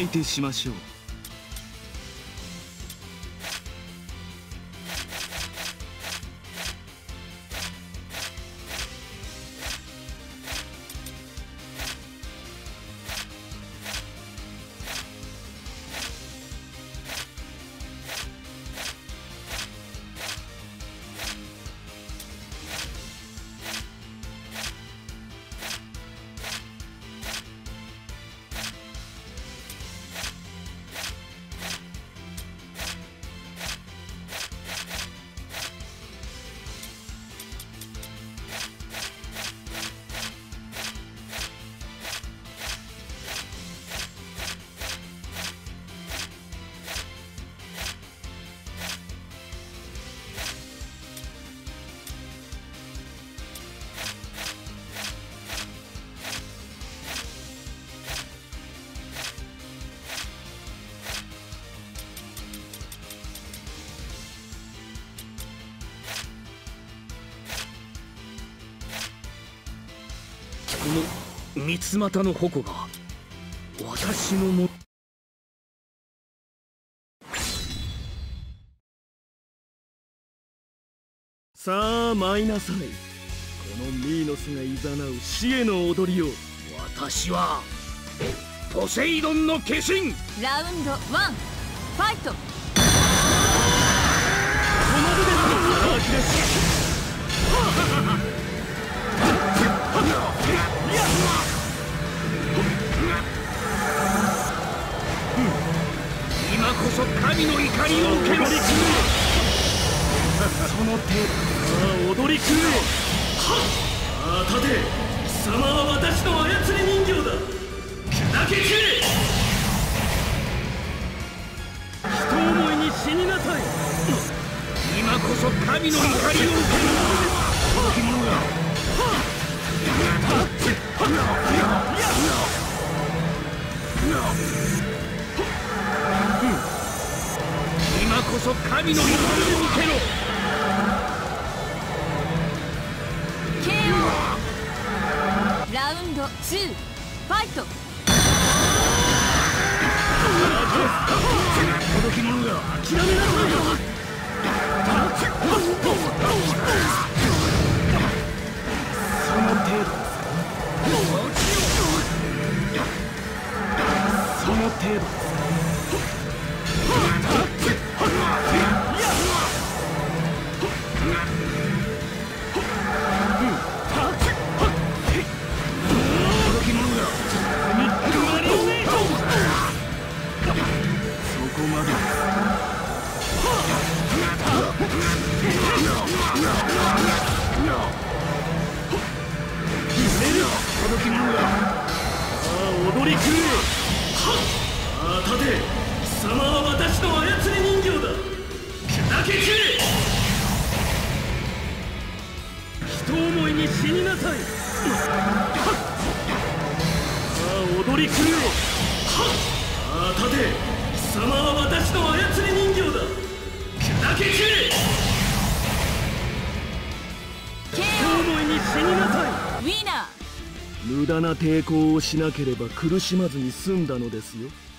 相手しましょう。この三つ股の矛が私のも。さあ舞いなさい。このミーノスがいざなう死への踊りを。私はポセイドンの化身。 ラウンド1ファイト。 この部分の荒きです。今こそ神の怒りを受けろ。その手、さあ踊り狂え。さあ立て。貴様は私の操り人形だ。砕け散れ。人思いに死になさい。今こそ神の怒りを受けろ。動き者が。今こそ神の怒りを受けろ。 KO。ラウンド2ファイト。 届き者が諦めなさいよ。その程度です。その程度です。そこまでです。届き者が。さあ踊り狂え。さあ立て。貴様は私の操り人形だ。砕け散れ。人思いに死になさい。さあ踊り狂え。さあ立て。貴様は私の操り人形だ。砕け散れ。人思いに死になさい。 ウィナー。 無駄な抵抗をしなければ苦しまずに済んだのですよ。